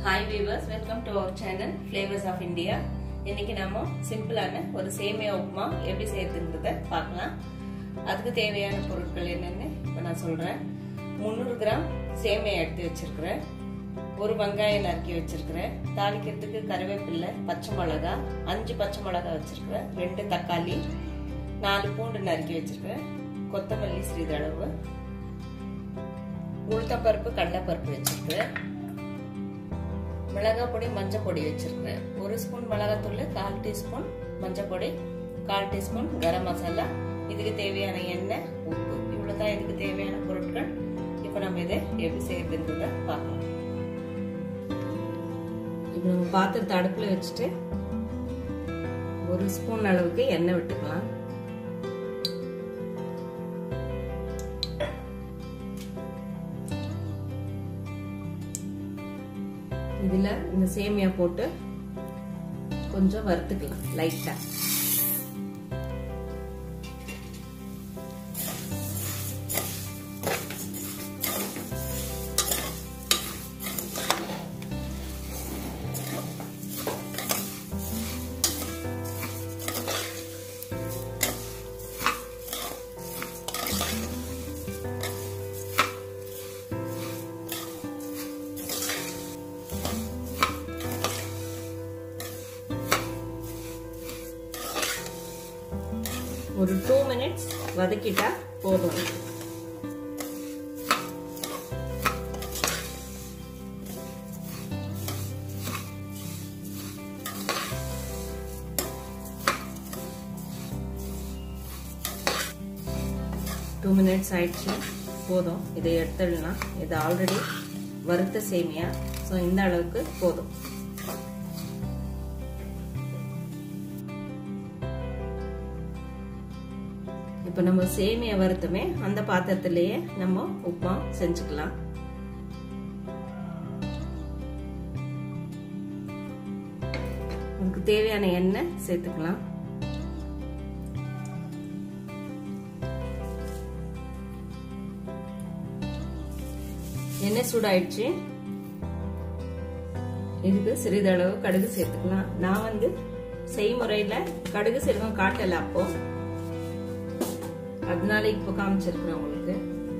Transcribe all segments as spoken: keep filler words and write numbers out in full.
Hi viewers, welcome to our channel Flavors of India. இன்னைக்கு நாம சிம்பிளான ஒரு சேமியா உப்புமா எப்படி செய்யறதுங்கறத பார்க்கலாம். அதுக்கு தேவையான பொருட்கள் என்னன்னு இப்ப நான் சொல்றேன். முந்நூறு கிராம் சேமியா எடுத்து வச்சிருக்கேன். ஒரு வெங்காயம் நறுக்கி வச்சிருக்கேன். தாளிக்கிறதுக்கு கறிவேப்பிலை, பச்சை மிளகாய், அஞ்சு பச்சை மிளகாய் வச்சிருக்கேன். ரெண்டு தக்காளி, நாலு பூண்டு நறுக்கி வச்சிருக்கேன். கொத்தமல்லி சிறிதளவு, உளுத்தம்பருப்பு, கடலைப்பருப்பு வச்சிருக்கேன். மிளகாய் பொடி, மஞ்சள் பொடி வச்சிருக்கேன். ஒரு ஸ்பூன் மிளகாத்தூள், கால் டீஸ்பூன் மஞ்சள் பொடி, கால் டீஸ்பூன் கரம் மசாலா, இதுக்கு தேவையான எண்ணெய், உப்பு, இவ்வளவுதான் இதுக்கு தேவையான பொருட்கள். இப்போ நம்ம இதை எப்படி செய்யறதுன்றத பார்க்கலாம். இப்போ நம்ம பாத்திரத்தை அடுப்புல வச்சுட்டு ஒரு ஸ்பூன் அளவுக்கு எண்ணெய் விட்டுக்கலாம். இதுல இந்த சேமியா போட்டு கொஞ்சம் வறுத்துக்கலாம் லைட்டா. ஒரு டூ மினிட்ஸ் வதக்கிட்டா போதும். டூ மினிட்ஸ் ஆயிடுச்சு, போதும். இதை எடுத்துடலாம். இது ஆல்ரெடி வறுத்த சேமியா, ஸோ இந்த அளவுக்கு போதும். இப்ப நம்ம சேமியா வறுத்தமே அந்த பாத்திரத்திலேயே நம்ம உப்புமா செஞ்சுக்கலாம். அதுக்கு தேவையான எண்ணெய் சேர்த்துக்கலாம். எண்ணெய் சூடாயிடுச்சு. இதுக்கு சிறிதளவு கடுகு சேர்த்துக்கலாம். நான் வந்து செய்முறையில கடுகு சிறுவம் காட்டல, அப்போ அதனால இப்போ காமிச்சிருக்கிறேன் உங்களுக்கு.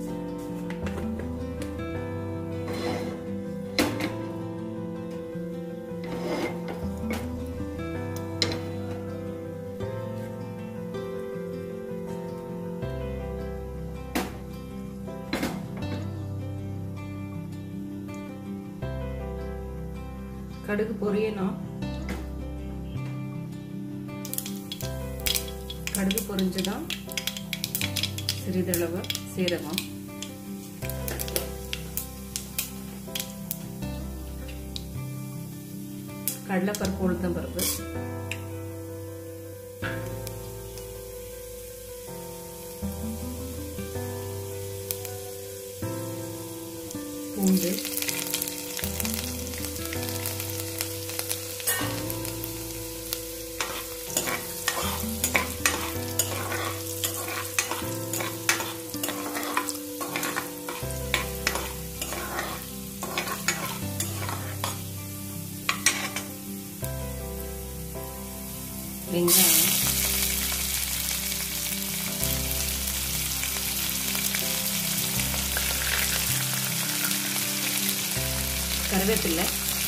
கடுகு பொரியணும். கடுகு பொரிஞ்சுதான் சிறிதளவு சீரகம், கடலைப்பருப்பு, உளுத்தம்பருப்பு, பூண்டு, வெங்காயம், கறிவேப்பிலை,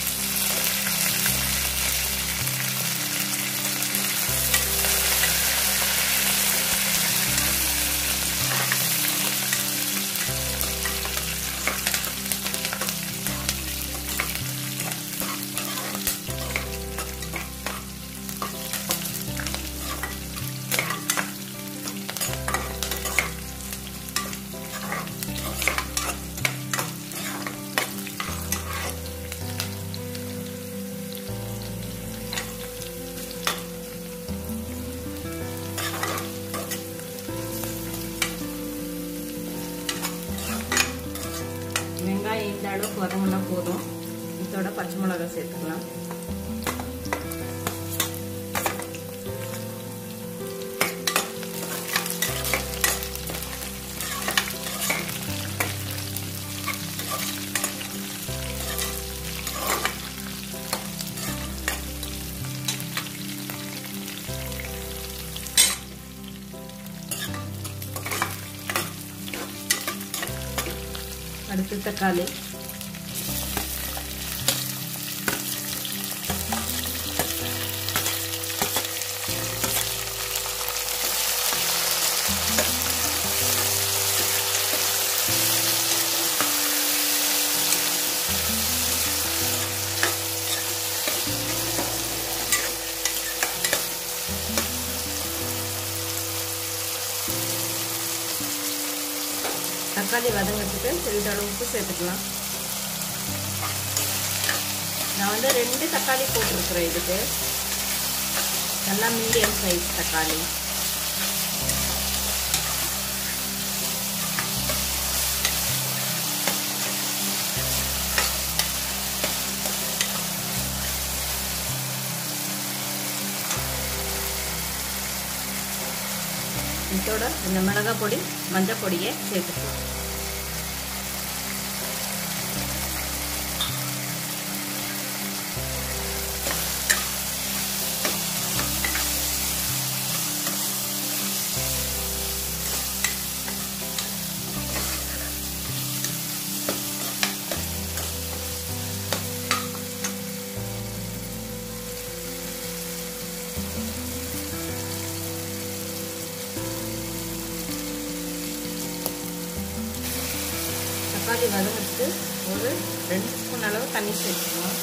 வெங்காயம் இந்த அளவுக்கு வதங்கினா போதும். இதோட பச்சை மிளகாய் சேர்த்துக்கலாம். அடுத்து தக்காளி, தக்காளி வதங்கிறதுக்கு சிறிதளவு உப்பு சேர்த்துக்கலாம். நான் வந்து ரெண்டு தக்காளி போட்டிருக்கிறேன். இதுக்கு நல்லா மீடியம் சைஸ் தக்காளி. இதோட இந்த மிளகாய் பொடி, மஞ்சள் பொடியை சேர்த்துக்கலாம். தக்காளி வதங்கிறதுக்கு ஒரு ரெண்டு ஸ்பூன் அளவு தண்ணி சேர்த்துக்கலாம்.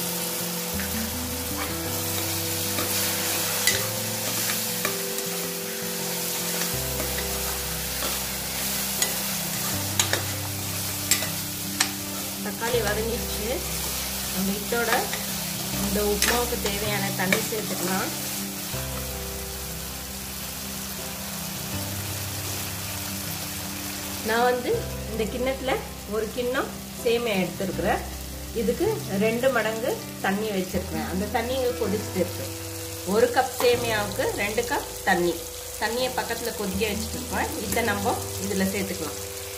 தக்காளி வதங்கிடுச்சு. நம்ம இதோட இந்த உப்புமாவுக்கு தேவையான தண்ணி சேர்த்துக்கலாம். நான் வந்து இந்த கிண்ணத்துல ஒரு கிண்ணம் சேமியா எடுத்துருக்குறேன். இதுக்கு ரெண்டு மடங்கு தண்ணி வச்சிருக்கேன். அந்த தண்ணி கொதிச்சுட்டு இருக்கு. ஒரு கப் சேமியாவுக்கு ரெண்டு கப் தண்ணி. தண்ணியை பக்கத்துல கொதிக்க வச்சுட்டு இருக்கேன். இதை நம்ம இதுல சேர்த்துக்கலாம்.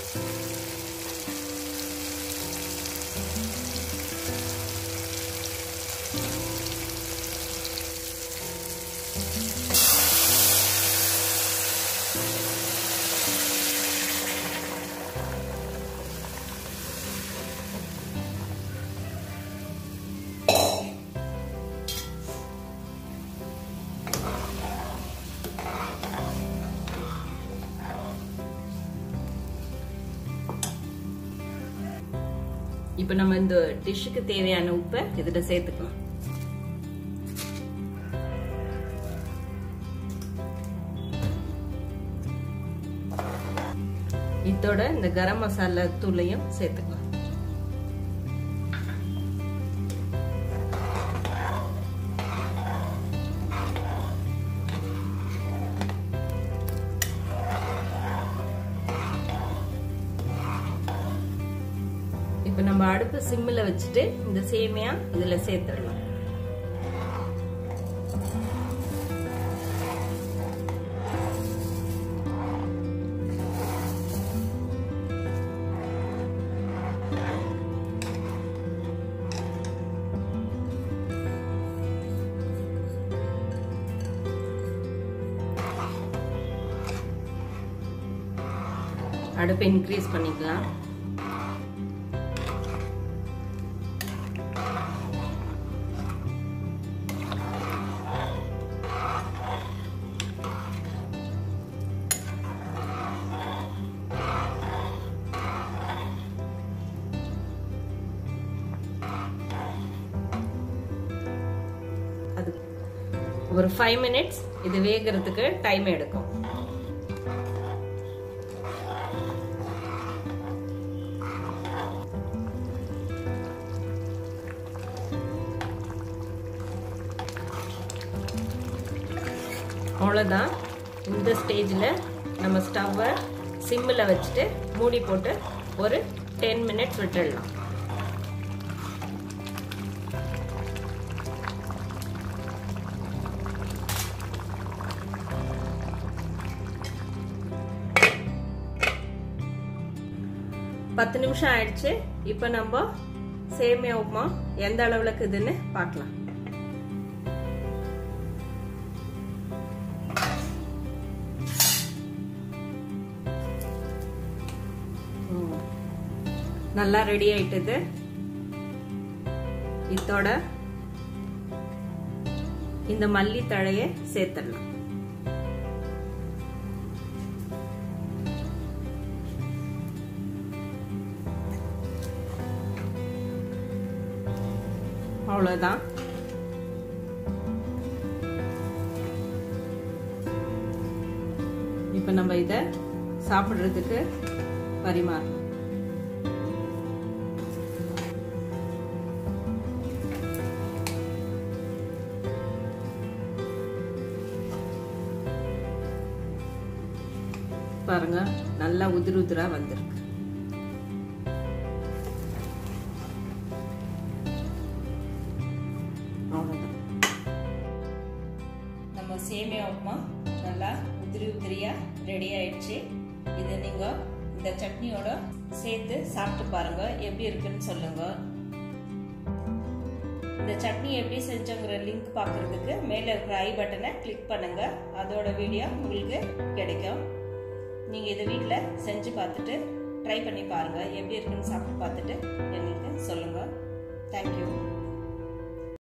இப்போ நம்ம இந்த டிஷ்ஷுக்கு தேவையான உப்பை இதுல சேர்த்துக்கலாம். இதோட இந்த கரம் மசாலா தூளையும் சேர்த்துக்கலாம். இப்போ நம்ம அடுப்பு சிம்மில் வச்சுட்டு இந்த சேமியா இதுல சேர்த்துடலாம். அடுப்பை இன்க்ரீஸ் பண்ணிக்கலாம். ஒரு ஃபைவ் மினிட்ஸ் இது வேகிறதுக்கு டைம் எடுக்கும். அவ்வளோதான். இந்த ஸ்டேஜில் நம்ம ஸ்டவ்வை சிம்மில் வச்சுட்டு மூடி போட்டு ஒரு டென் மினிட்ஸ் விட்டுடலாம். பத்து நிமிஷம் ஆயிடுச்சு. இப்போ நம்ம சேமியா உப்புமா எந்த அளவுல இருக்குதுன்னு பார்க்கலாம். நல்லா ரெடி ஆயிட்டது. இதோட இந்த மல்லி தழையை சேர்த்துடலாம். அவ்வளவுதான். இப்ப நம்ம இத சாப்பிடுறதுக்கு பரிமாறணும். பாருங்க, நல்லா உதிர் உதிரா வந்திருக்கு. நம்ம சேமியா உப்புமா நல்லா உதிரி உதிரியா ரெடி ஆயிடுச்சு. இதை நீங்க இந்த சட்னியோட சேர்த்து சாப்பிட்டு பாருங்க, எப்படி இருக்குன்னு சொல்லுங்க. இந்த சட்னி எப்படி செஞ்சோங்கிற லிங்க் பார்க்கறதுக்கு மேல இருக்கிற ஐ பட்டனை கிளிக் பண்ணுங்க. அதோட வீடியோ உங்களுக்கு கிடைக்கும். நீங்க இதை வீட்டில் செஞ்சு பார்த்துட்டு ட்ரை பண்ணி பாருங்க, எப்படி இருக்குன்னு சாப்பிட்டு பார்த்துட்டு எங்களுக்கு சொல்லுங்க. தேங்க்யூ.